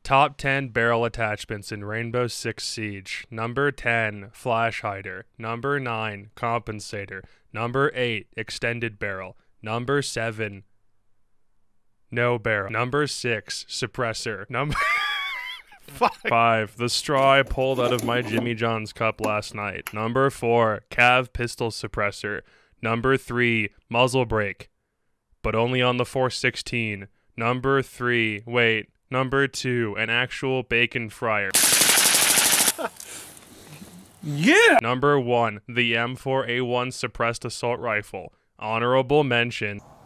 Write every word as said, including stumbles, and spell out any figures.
Top ten barrel attachments in Rainbow Six Siege. Number ten, flash hider. Number nine, compensator. Number eight, extended barrel. Number seven, no barrel. Number six, suppressor. Number five. Five, the straw I pulled out of my Jimmy John's cup last night. Number four, Cav pistol suppressor. Number three, muzzle brake, but only on the four sixteen. Number three, wait, number two, an actual bacon fryer. Yeah! Number one, the M four A one suppressed assault rifle. Honorable mention.